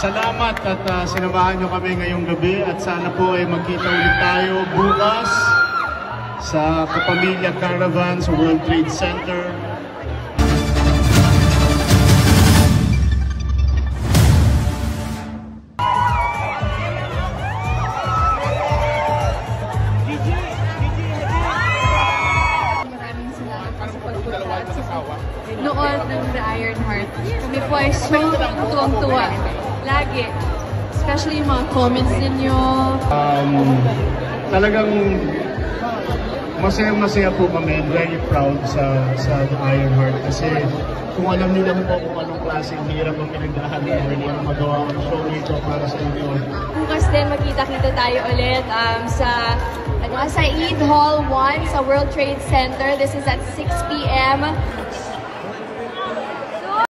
Salamat at sinamahan nyo kami ngayong gabi at sana po ay magkita ulit tayo bukas sa Kapamilya Caravan sa World Trade Center. Noon ng The Iron Heart. Kami po ay so tuwang-tuwa. Lagi. Especially yung mga comments ninyo. Talagang masaya-masaya po kami. Very proud sa The Iron Heart. Kasi kung alam niyo lang po kung anong klaseng hirap ang pinagdaanan mo para magawa ang show nito para sa inyo. Bukas din magkita-kita tayo ulit sa Eid Hall 1 sa World Trade Center. This is at 6 p.m.